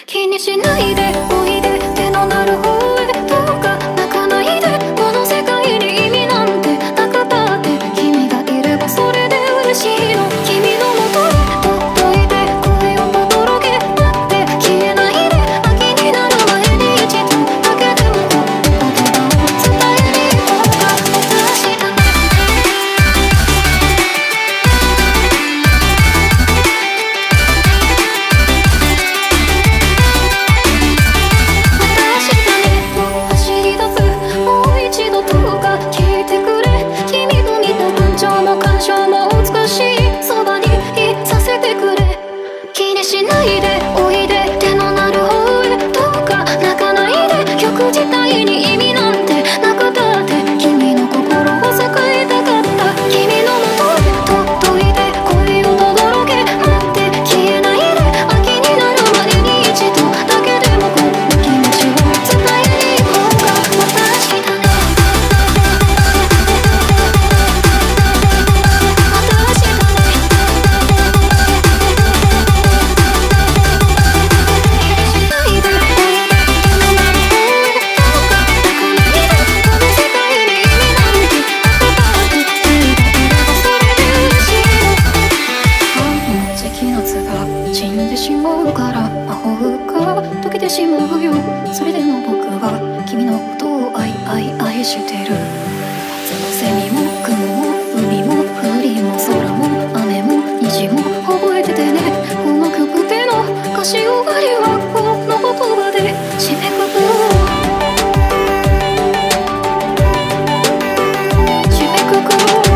気にしないでおいで手のなる方へどうか泣かないでこの世界に意味なんてなくたって君がいればそれで嬉しいの君のもとへ届いて声を届け待って消えないで秋になる前に一度だけでも言葉を伝えに行こうか私だね走り出すもう一度どうか聞いてくれ君の見た感情も感傷も美しいそばにいさせてくれ気にしないでおいで手のなる方へどうか泣かないで曲自体に意味なんてなくたって君の心を栄えたかった君のもとへ届いて声を轟け待って消えないで秋になる前に一度だけでもこの気持ちを伝えに行こうか私だね私だね気にしないでおいで手のなる方へどうか泣かないでこの世界に意味なんてなくたって君がいればそれで嬉しいの時期の夏が死んでしまうから魔法が溶けてしまうよそれでも僕は君のことを愛してる夏のセミも雲も海も風も空も雨も虹も覚えててねこの曲での歌詞終わりはこの言葉で締めくくろう締めくくろう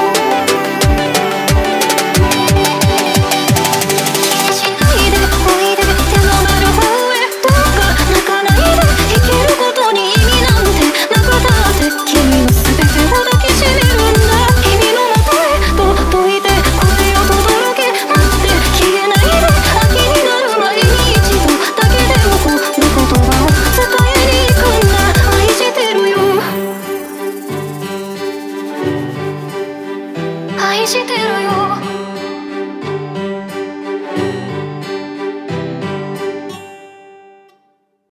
気にしないでおいで手のなる方へどうか泣かないで生きることに意味なんてなくたって君の全てを抱きしめるんだ君のもとへ届いて声を届け待って消えないで秋になる前に一度だけでもこの言葉を伝えに行くんだ愛してるよ愛してるよ